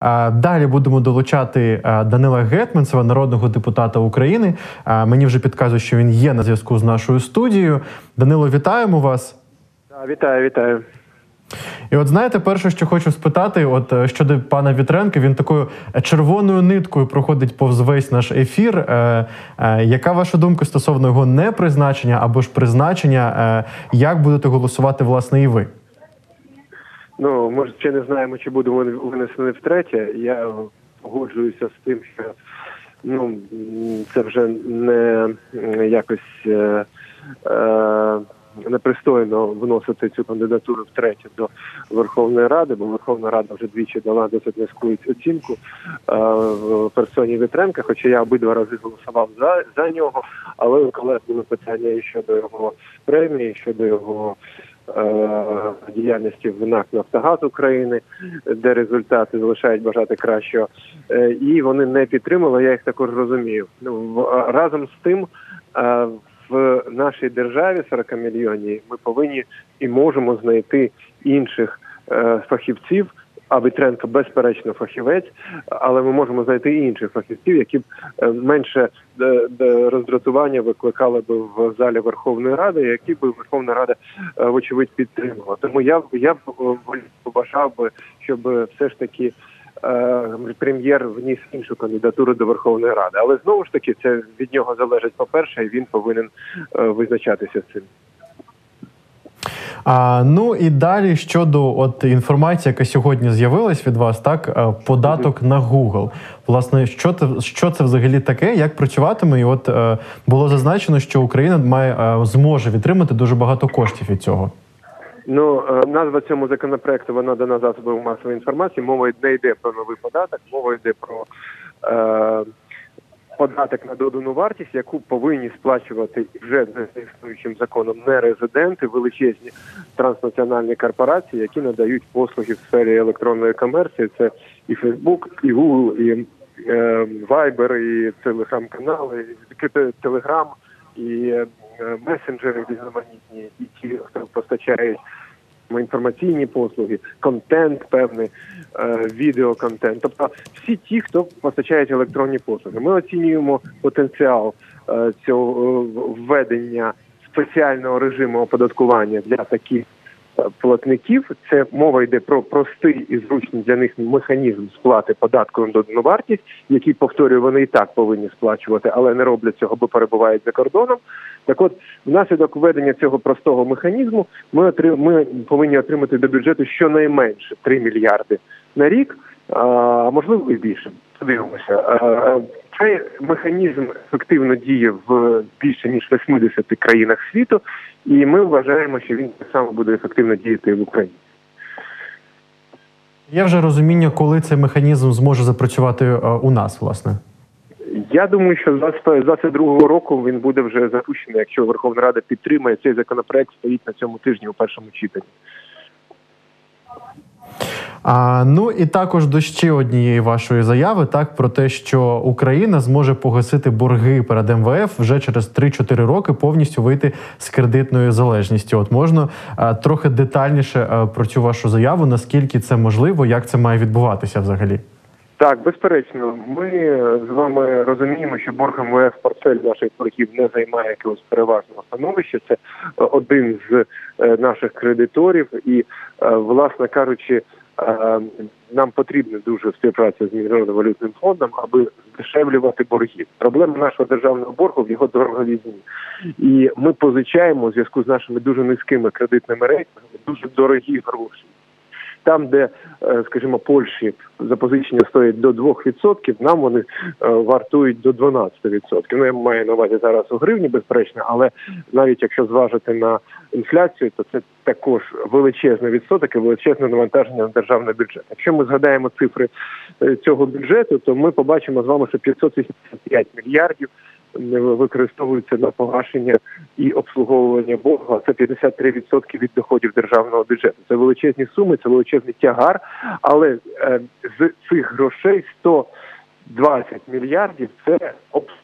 Далі будемо долучати Данила Гетманцева, народного депутата України. Мені вже підказують, що він є на зв'язку з нашою студією. Данило, вітаємо вас. Вітаю. І от знаєте, перше, що хочу спитати, щодо пана Вітренка, він такою червоною ниткою проходить повз весь наш ефір. Яка ваша думка стосовно його непризначення або ж призначення? Як будете голосувати, власне, і ви? Ми ще не знаємо, чи буде винесений втретє. Я погоджуюся з тим, що це вже не якось непристойно вносити цю кандидатуру втретє до Верховної Ради, бо Верховна Рада вже двічі дала досить низьку оцінку в персоні Вітренка, хоча я обидва рази голосував за нього, але у колег були питання і щодо його премії, щодо його діяльності в НАК «Нафтогаз України», де результати залишають бажати кращого. І вони не підтримали, я їх також розумію. Разом з тим, в нашій державі 40-мільйонній ми повинні і можемо знайти інших фахівців, а Вітренко безперечно фахівець, але ми можемо знайти і інших фахівців, які б менше роздратування викликали б в залі Верховної Ради, які б Верховна Рада, вочевидь, підтримувала. Тому я б побажав би, щоб все ж таки прем'єр вніс іншу кандидатуру до Верховної Ради. Але знову ж таки, це від нього залежить, по-перше, і він повинен визначатися з цим. І далі щодо інформації, яка сьогодні з'явилась від вас, податок на Google. Власне, що це взагалі таке, як працюватиме? І було зазначено, що Україна зможе відтримати дуже багато коштів від цього. Назва цьому законопроекту, вона дана засобами масової інформації. Мова не йде про новий податок, мова йде про податок на додану вартість, яку повинні сплачувати вже за існуючим законом нерезиденти, величезні транснаціональні корпорації, які надають послуги в сфері електронної комерції. Це і Facebook, і Google, і Viber, і телеграм-канали, і Telegram, і месенджери різноманітні, і ті, хто постачають інформаційні послуги, контент певний, відеоконтент. Тобто всі ті, хто постачають електронні послуги. Ми оцінюємо потенціал цього введення спеціального режиму оподаткування для таких платників. Це мова йде про простий і зручний для них механізм сплати податку на додану вартість, який, повторюю, вони і так повинні сплачувати, але не роблять цього, бо перебувають за кордоном. Так от, внаслідок введення цього простого механізму ми повинні отримати до бюджету щонайменше 3 мільярди на рік, а можливо і більше. Подивимося. Цей механізм ефективно діє в більше ніж 80 країнах світу, і ми вважаємо, що він так само буде ефективно діяти і в Україні. Є вже розуміння, коли цей механізм зможе запрацювати у нас, власне? Я думаю, що з 2022 року він буде вже запущений, якщо Верховна Рада підтримає. Цей законопроект стоїть на цьому тижні у першому читанні. І також до ще однієї вашої заяви, про те, що Україна зможе погасити борги перед МВФ вже через 3-4 роки, повністю вийти з кредитної залежності. Можна трохи детальніше про цю вашу заяву, наскільки це можливо, як це має відбуватися взагалі? Так, безперечно. Ми з вами розуміємо, що борг МВФ, портфель наших боргів не займає якогось переважного становища. Це один з наших кредиторів і, власне кажучи, нам потрібна дуже співпраця з Міжнародним валютним фондом, аби здешевлювати борги. Проблема нашого державного боргу в його дороговізні. І ми позичаємо у зв'язку з нашими дуже низькими кредитними рейтингами дуже дорогі гроші. Там, де, скажімо, Польщі запозичення стоять до 2%, нам вони вартують до 12%. Я маю на увазі зараз у гривні, безперечно, але навіть якщо зважити на інфляцію, то це також величезний відсоток і величезне навантаження на державний бюджет. Якщо ми згадаємо цифри цього бюджету, то ми побачимо з вами, що 585 мільярдів використовуються на погашення і обслуговування боргу, а це 53% від доходів державного бюджету. Це величезні суми, це величезний тягар, але з цих грошей 120 мільярдів – це обслуговування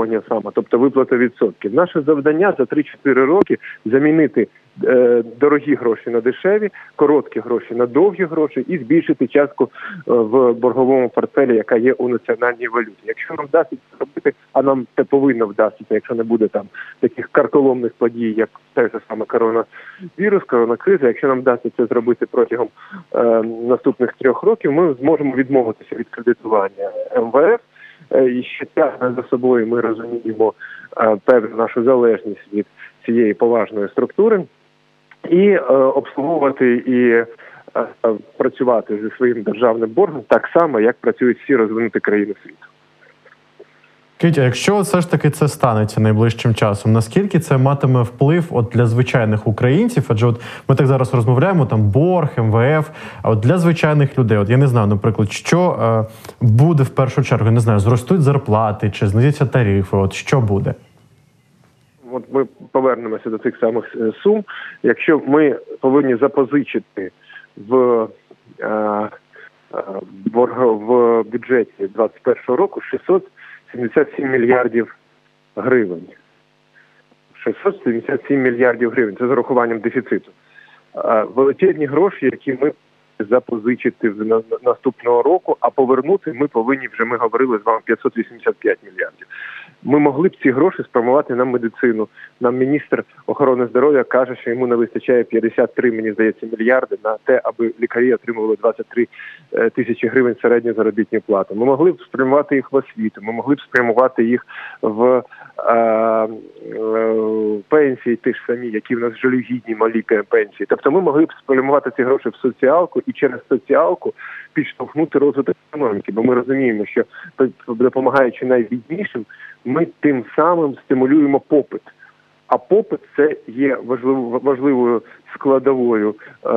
обслуговування саме, тобто виплата відсотків. Наше завдання за 3-4 роки замінити дорогі гроші на дешеві, короткі гроші на довгі гроші і збільшити частку в борговому портфелі, яка є у національній валюті. Якщо нам вдасться це робити, а нам це повинно вдастися, якщо не буде там таких карколомних подій, як те ж саме коронавірус, коронакриза, якщо нам вдасться це зробити протягом наступних 3 років, ми зможемо відмовитися від кредитування МВФ. І ще тягне за собою, ми розуміємо певну нашу залежність від цієї поважної структури, і обслуговувати і працювати зі своїм державним боргом так само, як працюють всі розвинуті країни світу. Кітя, якщо все ж таки це станеться найближчим часом, наскільки це матиме вплив для звичайних українців? Адже ми так зараз розмовляємо, там борг, МВФ, а для звичайних людей, я не знаю, наприклад, що буде в першу чергу, не знаю, зростуть зарплати чи знизяться тарифи, що буде? Ми повернемося до цих самих сум. Якщо ми повинні запозичити в бюджеті 2021 року 677 мільярдів гривень. 677 мільярдів гривень. Це з урахуванням дефіциту. Величезні гроші, які ми запозичити наступного року, а повернути ми повинні, вже ми говорили з вами, 585 мільярдів. Ми могли б ці гроші спрямувати на медицину. Нам міністр охорони здоров'я каже, що йому не вистачає 53, мені здається, мільярди на те, аби лікарі отримували 23 тисячі гривень середню заробітну плату. Ми могли б спрямувати їх в освіту, ми могли б спрямувати їх в пенсії ті ж самі, які в нас жалюгідні малі пенсії. Тобто ми могли б спрямувати ці гроші в соціалку і через соціалку підштовхнути розвиток економіки. Бо ми розуміємо, що допомагаючи найбіднішим, ми тим самим стимулюємо попит. А попит – це є важливою складовою,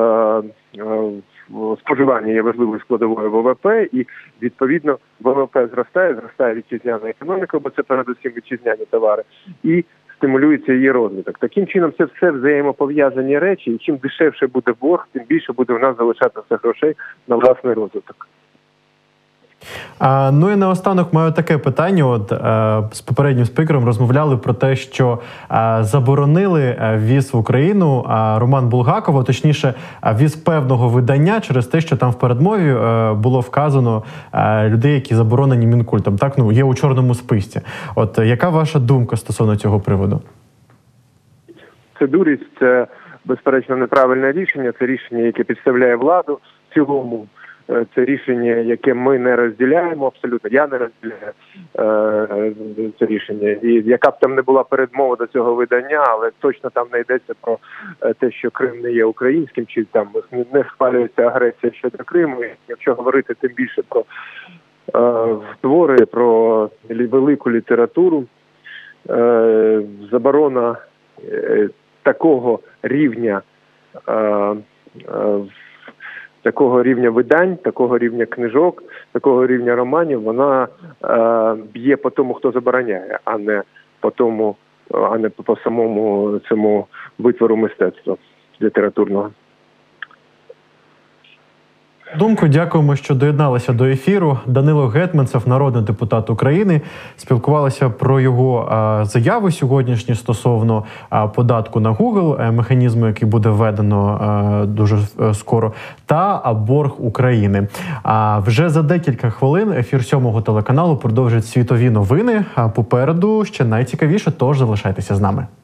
споживання є важливою складовою ВВП, і, відповідно, ВВП зростає вітчизняна економіка, бо це передусім вітчизняні товари, і стимулюється її розвиток. Таким чином, це все взаємопов'язані речі, і чим дешевше буде борг, тим більше буде в нас залишатися грошей на власний розвиток. Ну і наостанок маю таке питання. З попереднім спікером розмовляли про те, що заборонили ввіз в Україну Роман Булгакова, точніше, ввіз певного видання через те, що там в передмові було вказано людей, які заборонені Мінкультом. Так, є у чорному списці. Яка ваша думка стосовно цього приводу? Це дурість, це, безперечно, неправильне рішення. Це рішення, яке підставляє владу в цілому. Це рішення, яке ми не розділяємо, абсолютно. Я не розділяю це рішення. І яка б там не була передмова до цього видання, але точно там не йдеться про те, що Крим не є українським, чи там не схвалюється агресія щодо Криму. Якщо говорити тим більше про твори, про велику літературу, заборона такого рівня видань, такого рівня книжок, такого рівня романів, вона б'є по тому, хто забороняє, а не по самому цьому витвору мистецтва літературного. Думку, дякуємо, що доєдналися до ефіру. Данило Гетманцев, народний депутат України, спілкувалися про його заяви сьогоднішні стосовно податку на Google, механізму, який буде введено дуже скоро, та борг України. Вже за декілька хвилин ефір 7-го телеканалу продовжить світові новини. Попереду ще найцікавіше, тож залишайтеся з нами.